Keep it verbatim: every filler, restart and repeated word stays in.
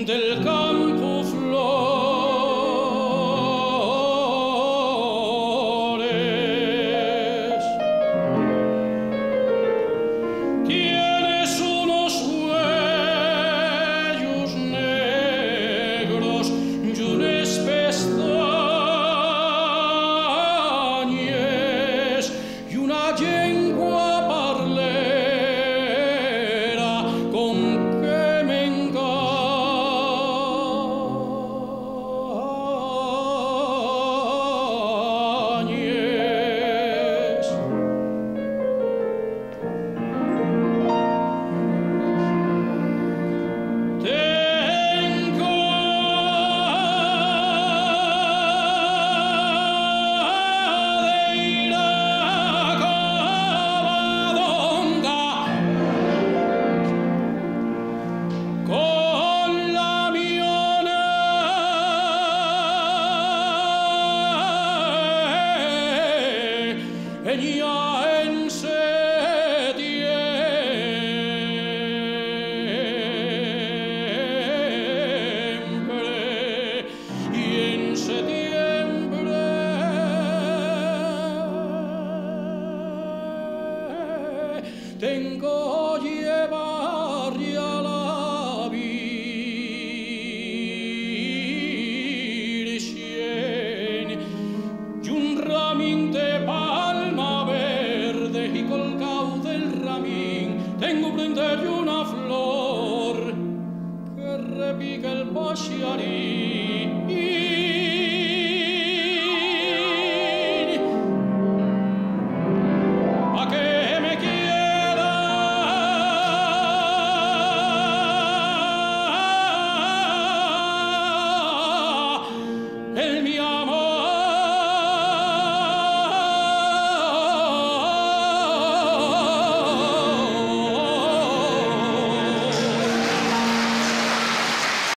del campo flores. Tienes unos huellos negros y unas pestañas y una lengua parlera con que me engañes. Tengo de ir a Covadonga con la miona ella en setiembre y en setiembre tengo llevarle a la Virgen y un ramín de palma verde y colgado del ramín tengo prenderle una flor que repica el pajarín.